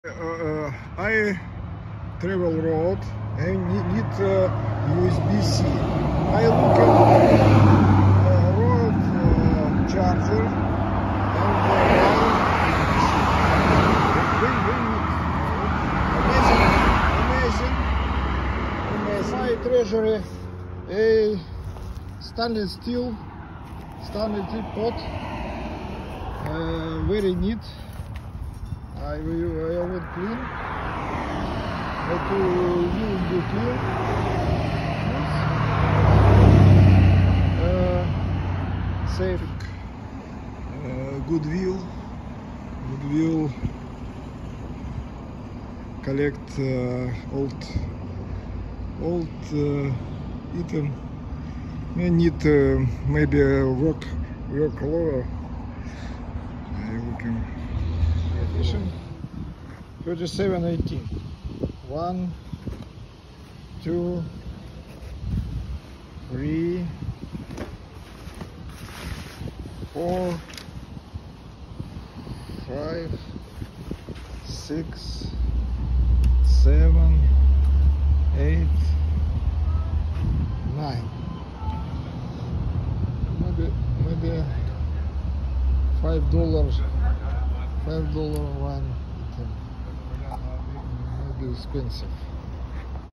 I travel road and need USB-C. I look at road charger and amazing. My treasury a stainless steel pot, very neat. I will clean. To you clean. Safe. Good wheel. Collect old item. I need maybe work lower. Looking. 3718. 1, 2, 3, 4, 5, 6, 7, 8, 9. Maybe $5 one item. Maybe expensive.